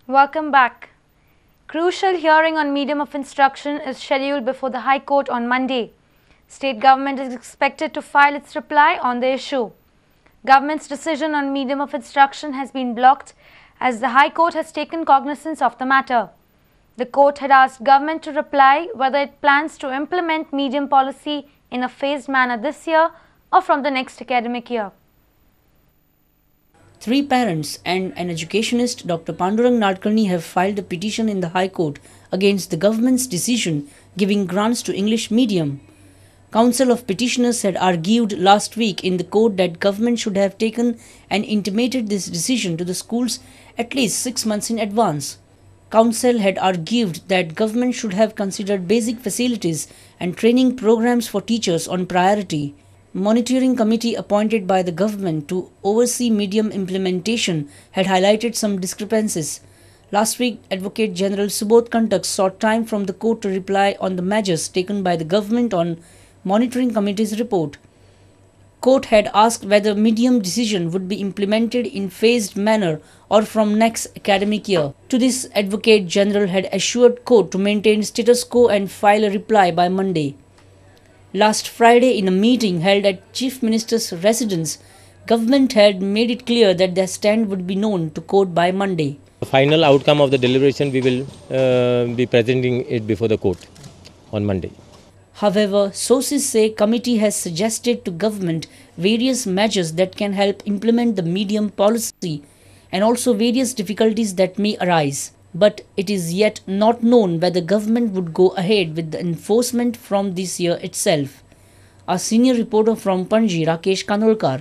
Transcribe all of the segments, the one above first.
Welcome back. Crucial hearing on medium of instruction is scheduled before the High Court on Monday. State government is expected to file its reply on the issue. Government's decision on medium of instruction has been blocked as the High Court has taken cognizance of the matter. The court had asked government to reply whether it plans to implement medium policy in a phased manner this year or from the next academic year. 3 parents and an educationist, Dr. Pandurang Nadkarni, have filed a petition in the High Court against the government's decision giving grants to English medium. Council of Petitioners had argued last week in the court that government should have taken and intimated this decision to the schools at least 6 months in advance. Council had argued that government should have considered basic facilities and training programs for teachers on priority. Monitoring committee appointed by the government to oversee medium implementation had highlighted some discrepancies. Last week, Advocate General Subodh Kantak sought time from the court to reply on the measures taken by the government on monitoring committee's report. Court had asked whether medium decision would be implemented in phased manner or from next academic year. To this, Advocate General had assured court to maintain status quo and file a reply by Monday. Last Friday, in a meeting held at Chief Minister's residence, government had made it clear that their stand would be known to court by Monday. The final outcome of the deliberation, we will be presenting it before the court on Monday. However, sources say committee has suggested to government various measures that can help implement the medium policy and also various difficulties that may arise. But it is yet not known whether government would go ahead with the enforcement from this year itself. Our senior reporter from Panji, Rakesh Kanolkar.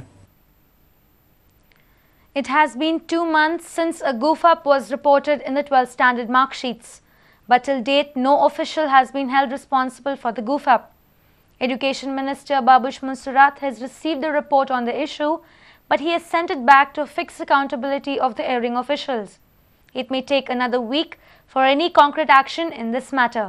It has been 2 months since a goof-up was reported in the 12th standard mark sheets. But till date, no official has been held responsible for the goof-up. Education Minister Babush Monsurat has received the report on the issue, but he has sent it back to fix accountability of the erring officials. It may take another week for any concrete action in this matter.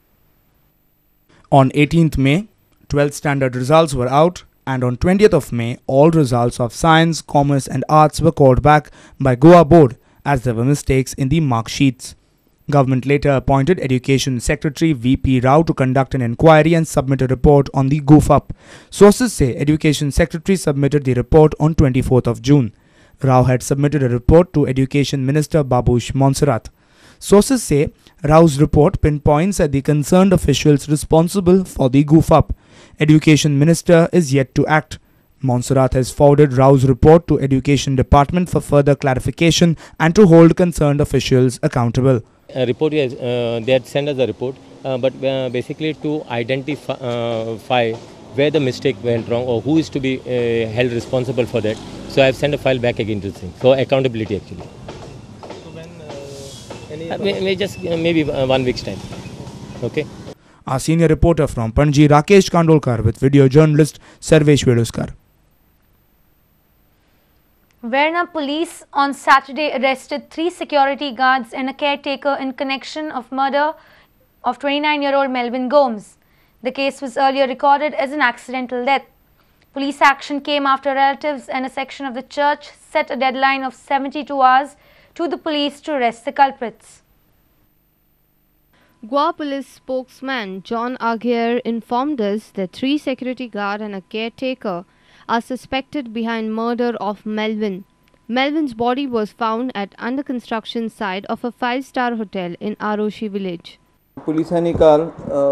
On 18th May, 12th standard results were out, and on 20th of May, all results of science, commerce and arts were called back by Goa Board as there were mistakes in the mark sheets. Government later appointed Education Secretary V.P. Rao to conduct an inquiry and submit a report on the goof-up. Sources say Education Secretary submitted the report on 24th of June. Rao had submitted a report to Education Minister Babush Monsurat. Sources say Rao's report pinpoints at the concerned officials responsible for the goof-up. Education Minister is yet to act. Monsurat has forwarded Rao's report to Education Department for further clarification and to hold concerned officials accountable. A report, they had sent us a report, but basically to identify where the mistake went wrong or who is to be held responsible for that. So I have sent a file back again to the thing for accountability actually. So when maybe 1 week's time. Okay. Our senior reporter from Panji, Rakesh Kandolkar, with video journalist Sarvesh Veduskar. Verna police on Saturday arrested 3 security guards and a caretaker in connection of murder of 29-year-old Melvin Gomes. The case was earlier recorded as an accidental death. Police action came after relatives and a section of the church set a deadline of 72 hours to the police to arrest the culprits. Goa Police spokesman John Aguirre informed us that 3 security guards and a caretaker are suspected behind murder of Melvin. Melvin's body was found at under construction site of a 5-star hotel in Aroshi village. पोलिसांनी काल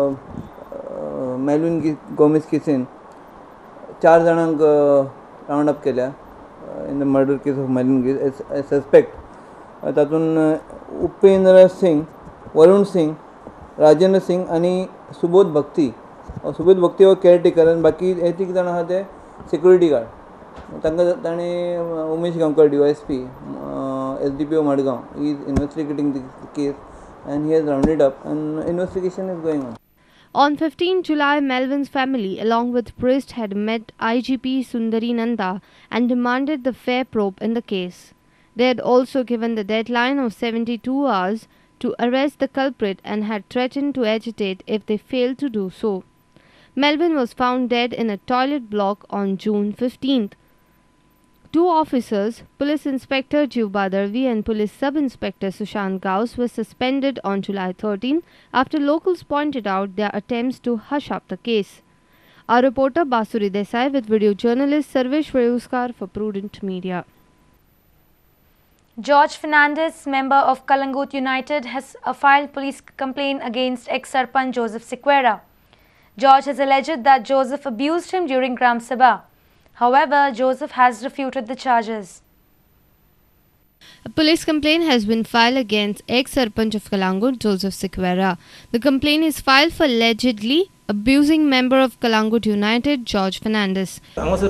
Melvin Gomez casein 4 जाणांक round up केल्या in the murder case of Melvin Gomes as suspect. तातूंत उपेंद्र सिंग, वरुण सिंग, राजेंद्र सिंग आनी सुबोध भक्ती हो caretaker आनी बाकी 3 जाण आहा ते सिक्युरिटी गार्ड. तांणी Umesh Gaonkar DYSP SDPO Madgaon he is investigating the case and he has rounded up and investigation is going on. On 15 July, Melvin's family along with priest had met IGP Sundari Nanda and demanded the fair probe in the case. They had also given the deadline of 72 hours to arrest the culprit and had threatened to agitate if they failed to do so. Melvin was found dead in a toilet block on June 15th. Two officers, Police Inspector Jiv Badarvi and Police Sub-Inspector Sushant Gauss, were suspended on July 13 after locals pointed out their attempts to hush up the case. Our reporter Basuri Desai with video journalist Sarvesh Reuskar for Prudent Media. George Fernandez, member of Kalangut United, has filed police complaint against ex-Sarpanch Joseph Sequeira. George has alleged that Joseph abused him during Gram Sabha. However, Joseph has refuted the charges. A police complaint has been filed against ex-Sarpanch of Kalangut, Joseph Sequeira. The complaint is filed for allegedly abusing member of Kalangut United, George Fernandez.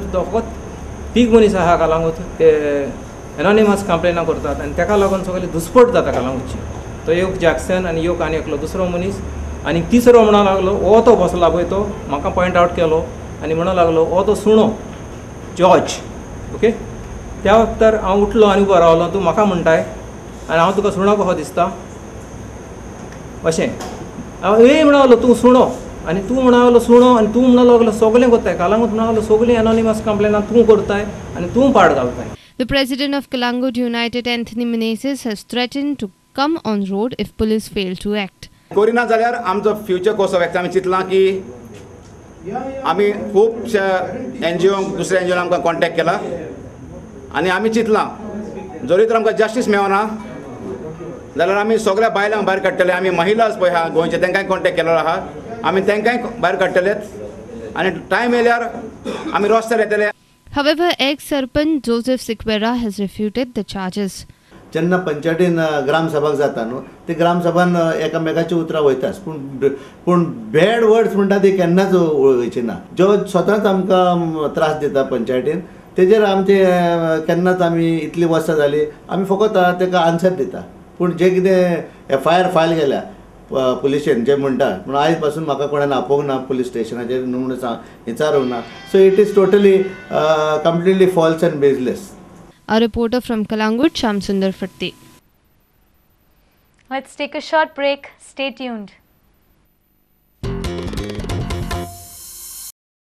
Anonymous कंप्लेना करतात आणि ताका लागून सगळी दुस्पट जाता कालांगूची तो एक Jackson आणि एक आनी एकलो दुसरो मनीस आणि तिसरो म्हणा लागलो ओ तो बसला पळय तो म्हाका पॉयंट आउट केलो आणि म्हणू लागलो ओ तो सुणो जॉर्ज ओके त्या वक्तार हांव उठलो आनी उबो रावलो तूं म्हाका म्हणटाय आनी हांव तुका सुणो कसो दिसता अशें हांव म्हणू लागलो तूं सुणो आनी तूं म्हणू लागलो सुणो आनी तूं म्हणू लागलो सगळें करताय कालांगूत म्हणू लागलो सगळीं एनॉनिमस कंप्लेनां तूं करताय आनी तूं पाड घालताय. The president of Kalangut United, Anthony Menezes, has threatened to come on road if police fail to act. कोरिना जाल्यार आमचो फ्युचर कोर्स ऑफ एक्शन आमी चिंतलां की आमी खुबशे NGO दुसऱ्या NGO आमकां कॉन्टेक्ट केला आनी आमी चिंतलां जरी तर आमकां जस्टीस मेळना जाल्यार आमी सगळ्या बायलांक भायर काडटले आमी महिलाज पळय आहा गोंयचे तांकांय कॉन्टेक्ट केलेलो आहा आमी तांकांय भायर काडटलेत आनी टायम येयल्यार आमी रस्त्यार येतले. However, ex-Sarpanch Joseph Sequeira has refuted the charges. जेन्ना पंचायतीन ग्रामसभाक जाता न्हू ते ग्रामसभान एकामेकाची उतरां वयताच पूण बॅड वर्ड्स म्हणटा ती केन्नाच वयची ना जो स्वताच आमकां त्रास दिता पंचायतीन तेजेर आमचे केन्नाच आमी इतली वर्सां जाली आमी फकत ताका आन्सर दिता पूण जे कितें FIR फायल केल्या पुलिशेन जे म्हणटा पूण आयज पासून म्हाका कोणें आपोवंक ना पुलीस स्टेशनाचेर न्हू म्हणून विचारूंक ना so it is totally completely false and baseless. A reporter from Kalangut, Shamsundar Fatti. Let's take a short break. Stay tuned.